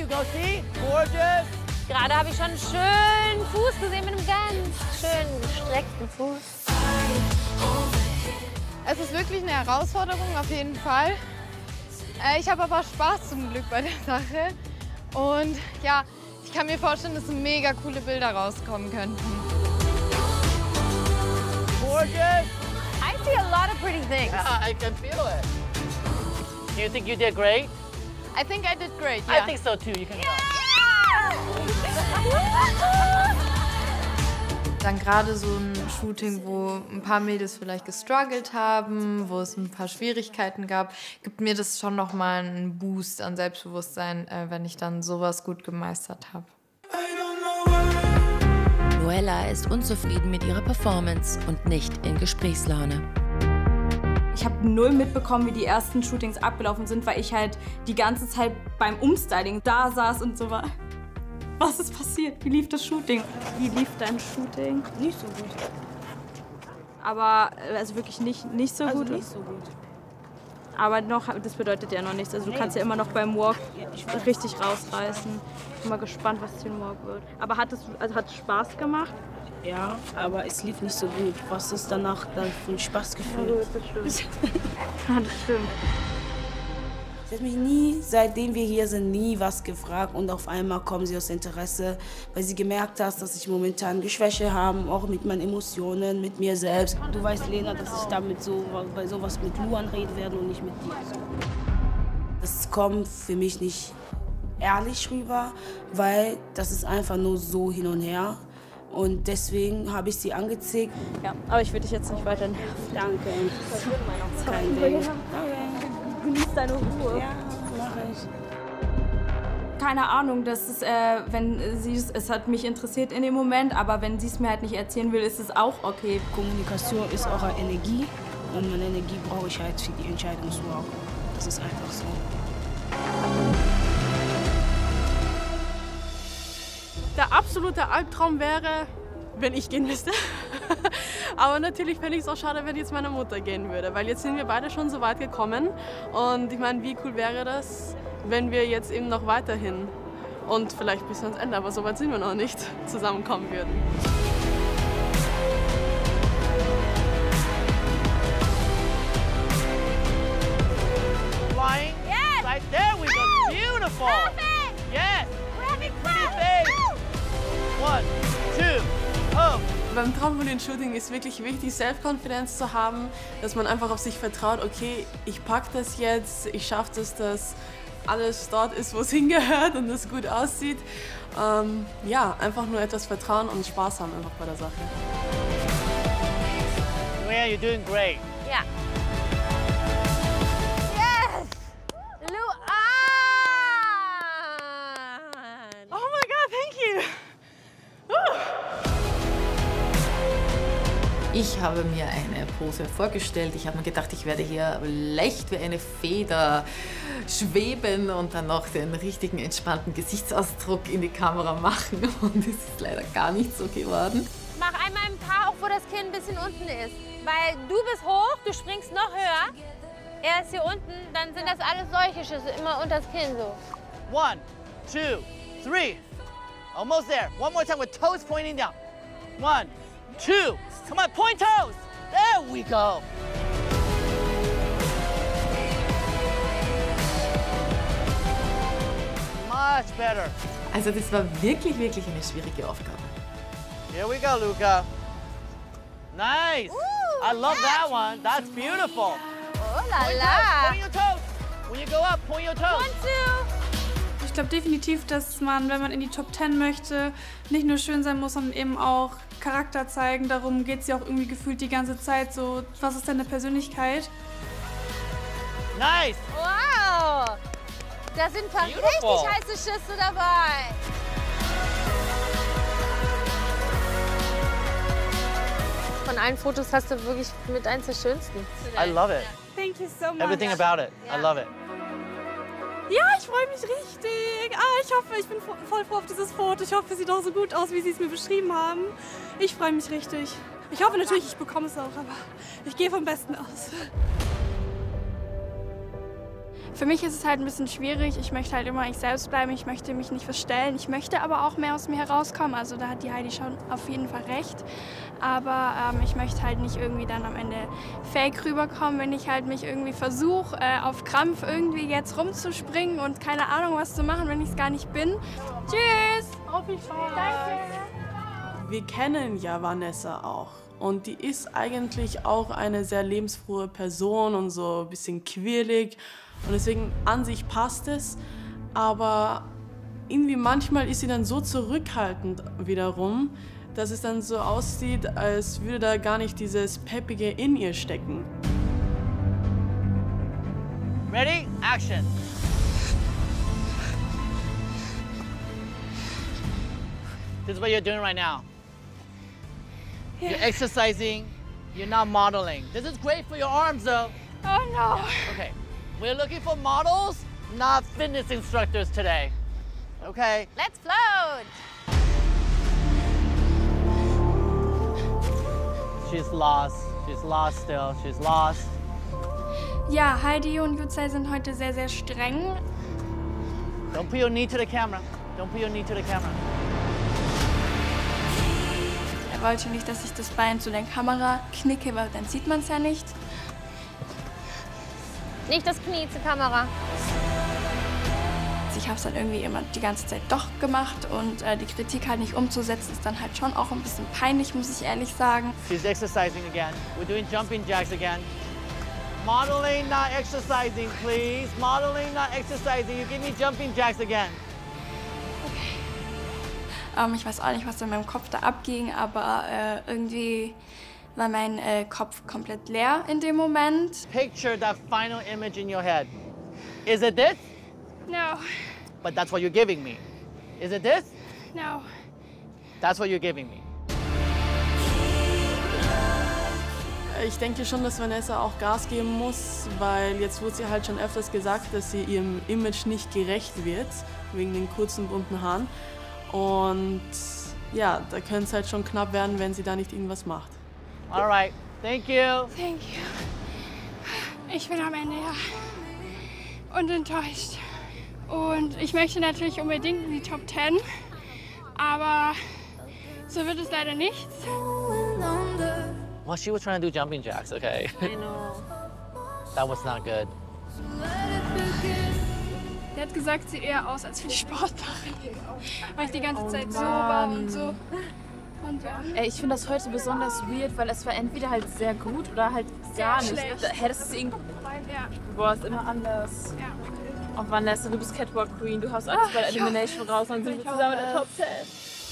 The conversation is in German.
you go see. Gorgeous. Gerade habe ich schon einen schönen Fuß gesehen mit einem ganz schönen gestreckten Fuß. Es ist wirklich eine Herausforderung, auf jeden Fall. Ich habe aber Spaß zum Glück bei der Sache. Und ja, ich kann mir vorstellen, dass mega coole Bilder rauskommen könnten. Gorgeous. I see a lot of pretty things. Yeah, I can feel it. Do you think you did great? I think I did great, yeah. I think so too. You can go. Dann gerade so ein Shooting, wo ein paar Mädels vielleicht gestruggelt haben, wo es ein paar Schwierigkeiten gab, gibt mir das schon nochmal einen Boost an Selbstbewusstsein, wenn ich dann sowas gut gemeistert habe. Noella ist unzufrieden mit ihrer Performance und nicht in Gesprächslaune. Ich habe null mitbekommen, wie die ersten Shootings abgelaufen sind, weil ich halt die ganze Zeit beim Umstyling da saß und so war. Was ist passiert? Wie lief das Shooting? Wie lief dein Shooting? Nicht so gut. Aber also wirklich nicht so Also gut? nicht so gut. Aber noch, das bedeutet ja noch nichts. Also du kannst ja immer noch beim Walk richtig rausreißen. Ich bin mal gespannt, was den Walk wird. Aber hat es Spaß gemacht? Ja, aber es lief nicht so gut. Was ist danach dann für ein Spaßgefühl? Das stimmt. Ja, das stimmt. Sie hat mich nie, seitdem wir hier sind, nie was gefragt. Und auf einmal kommen sie aus Interesse, weil sie gemerkt hat, dass ich momentan Geschwäche habe, auch mit meinen Emotionen, mit mir selbst. Du weißt, Lena, dass ich damit bei sowas mit Luan reden werde und nicht mit dir. Das kommt für mich nicht ehrlich rüber, weil das ist einfach nur so hin und her. Und deswegen habe ich sie angezickt. Ja, aber ich würde dich jetzt nicht weiter nerven. Danke. Kein Ding. Genieß deine Ruhe. Ja, mache ich. Keine Ahnung, das ist, wenn es hat mich interessiert in dem Moment, aber wenn sie es mir halt nicht erzählen will, ist es auch okay. Kommunikation ist auch eine Energie und meine Energie brauche ich halt für die Entscheidungswalk. Das ist einfach so. Der absolute Albtraum wäre, wenn ich gehen müsste. Aber natürlich fände ich es auch schade, wenn jetzt meine Mutter gehen würde, weil jetzt sind wir beide schon so weit gekommen. Und ich meine, wie cool wäre das, wenn wir jetzt eben noch weiterhin und vielleicht bis ans Ende, aber so weit sind wir noch nicht, zusammenkommen würden. Flying. Yes. Right there we go. Beautiful. Perfect. Yes. We're having Pretty fun. thing. Woo. 1, 2, oh. Beim Trampolin-Shooting ist wirklich wichtig, Self-Confidence zu haben, dass man einfach auf sich vertraut, okay, ich packe das jetzt, ich schaffe das, dass alles dort ist, wo es hingehört und es gut aussieht. Ja, einfach nur etwas vertrauen und Spaß haben einfach bei der Sache. Noella, you're doing great. Ja. Yes. Luan. Oh my God, thank you. Ich habe mir eine Pose vorgestellt. Ich habe mir gedacht, ich werde hier leicht wie eine Feder schweben und dann noch den richtigen entspannten Gesichtsausdruck in die Kamera machen. Und es ist leider gar nicht so geworden. Mach einmal ein paar, auch wo das Kinn ein bisschen unten ist. Weil du bist hoch, du springst noch höher. Er ist hier unten, dann sind das alles solche Schüsse, immer unter das Kinn so. 1, 2, 3. Almost there. One more time with toes pointing down. 1, 2. Come on, point toes. There we go. Much better. Also das war wirklich, wirklich eine schwierige Aufgabe. Here we go, Luca. Nice. I love that one. That's beautiful. Oh la Point la. your toes. When you go up, point your toes. 1, 2. Ich glaube definitiv, dass man, wenn man in die Top 10 möchte, nicht nur schön sein muss, sondern eben auch Charakter zeigen. Darum geht es ja auch irgendwie gefühlt die ganze Zeit so, was ist deine Persönlichkeit? Nice. Wow. Da sind ein paar Beautiful. richtig heiße Schüsse dabei. Von allen Fotos hast du wirklich mit eins der schönsten. I love it. Thank you so much. Everything about it. I love it. Ja, ich freue mich richtig. Ich bin voll froh auf dieses Foto. Ich hoffe, es sieht auch so gut aus, wie Sie es mir beschrieben haben. Ich freue mich richtig. Ich hoffe natürlich, ich bekomme es auch, aber ich gehe vom Besten aus. Für mich ist es halt ein bisschen schwierig. Ich möchte halt immer ich selbst bleiben. Ich möchte mich nicht verstellen. Ich möchte aber auch mehr aus mir herauskommen. Also da hat die Heidi schon auf jeden Fall recht. Aber ich möchte halt nicht irgendwie dann am Ende fake rüberkommen, wenn ich halt mich irgendwie versuche, auf Krampf irgendwie jetzt rumzuspringen und keine Ahnung was zu machen, wenn ich es gar nicht bin. Tschüss! Auf viel Spaß! Danke! Wir kennen ja Vanessa auch. Und die ist eigentlich auch eine sehr lebensfrohe Person und so ein bisschen quirlig. Und deswegen an sich passt es. Aber irgendwie manchmal ist sie dann so zurückhaltend wiederum, dass es dann so aussieht, als würde da gar nicht dieses Peppige in ihr stecken. Ready? Action. This is what you're doing right now. You're exercising, you're not modeling. This is great for your arms though. Oh no. Okay, we're looking for models, not fitness instructors today. Okay? Let's float! She's lost still, she's lost. Ja, Heidi und Yucai sind heute sehr, sehr streng. Don't put your knee to the camera. Don't put your knee to the camera. Er wollte nicht, dass ich das Bein zu der Kamera knicke, weil dann sieht man es ja nicht. Nicht das Knie zur Kamera. Ich habe es dann irgendwie immer die ganze Zeit doch gemacht und die Kritik halt nicht umzusetzen, ist dann halt schon auch ein bisschen peinlich, muss ich ehrlich sagen. She's exercising again. We're doing jumping jacks again. Modeling, not exercising, please. Modeling, not exercising. You give me jumping jacks again. Ich weiß auch nicht, was in meinem Kopf da abging, aber irgendwie war mein Kopf komplett leer in dem Moment. Picture that final image in your head. Is it this? No. But that's what you're giving me. Is it this? No. That's what you're giving me. Ich denke schon, dass Vanessa auch Gas geben muss, weil jetzt wurde sie halt schon öfters gesagt, dass sie ihrem Image nicht gerecht wird, wegen den kurzen, bunten Haaren. Und ja, da könnte es halt schon knapp werden, wenn sie da nicht irgendwas macht. All right, thank you. Thank you. Ich bin am Ende, ja. Und enttäuscht. Und ich möchte natürlich unbedingt in die Top 10, aber so wird es leider nichts. Well, she was trying to do jumping jacks, okay? I know. That was not good. Sie hat gesagt, sieht eher aus als für die Sportlerin, weil ich die ganze Zeit so war und so. Und ja. Ich finde das heute besonders weird, weil es war entweder halt sehr gut oder halt gar nicht. Da hättest du irgendwie... Ja. Boah, ist immer anders. Ja. Und Vanessa, du bist Catwalk Queen, du haust alles bei der Elimination raus und dann sind wir zusammen in der Top 10.